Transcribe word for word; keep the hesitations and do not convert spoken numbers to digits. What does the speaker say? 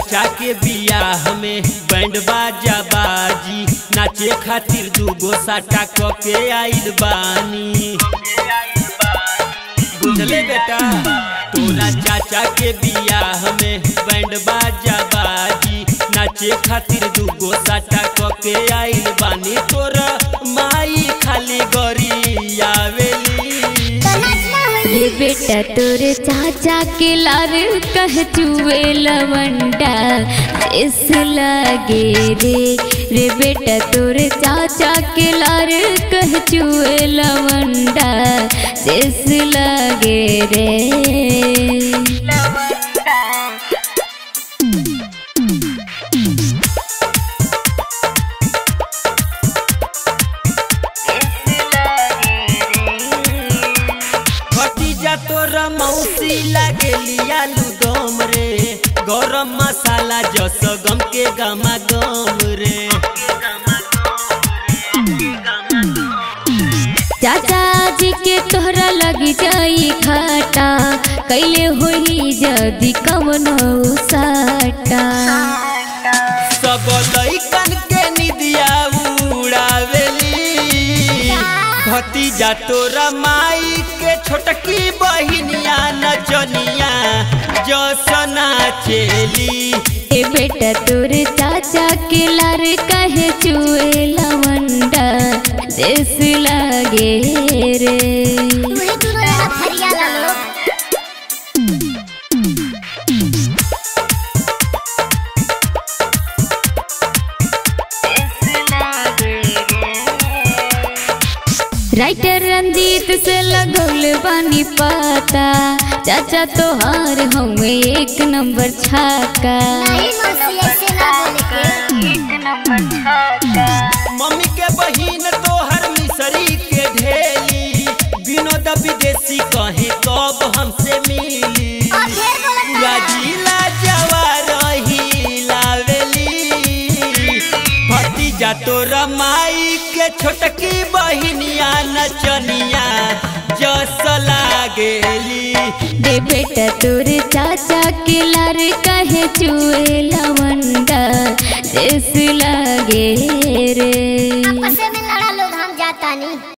चाचा के बियाह में बैंड बाजा बाजी, नाचे खातिर दूगो साटा के आइल बानी। बुझले बेटा, तोरा चाचा के बियाह में बैंड बाजा बाजी, नाचे खातिर दूगो साटा के आइल बानी। तोरा माई खाली गरी आवेली। रे बेटा तोरे चाचा के लार कह चुए लवंडा इस लागे रे। रे बेटा तोरे चाचा के लार कह चुए लवंडा इस लागे रे। तोरा मौसी लागेली आलू दम रे, गरम मसाला जस गम के गमा गम रे। चाचा जी के तोहरा लगी जाई घाटा, कैले होई जदी कवनो साटा। सब लइकन के निदिया उड़ावेली। भतीजा तोरा माई के छोटकी बहिनिया नचनिया जसना चेली। ए बेटा तोरे चाचा के लार कहे चुए लवंडा देश लागे रे। राइटर रंजीत से लगौल बानी पाता, चाचा तोहार हमें एक नंबर छाका। मम्मी के बहिन तोहर मिसरी के ढेली, विनोद विदेशी कहे कब हमसे मिली। जिला जवार ही लावेली। भतीजा तोरा माई के छोटकी बहिनिया नचनिया जस लागेली। दे बेटा तोरे चाचा के लार कहे चुए लवंडा देश लागे रे। आपस में लड़ा लोग हम जाता नहीं।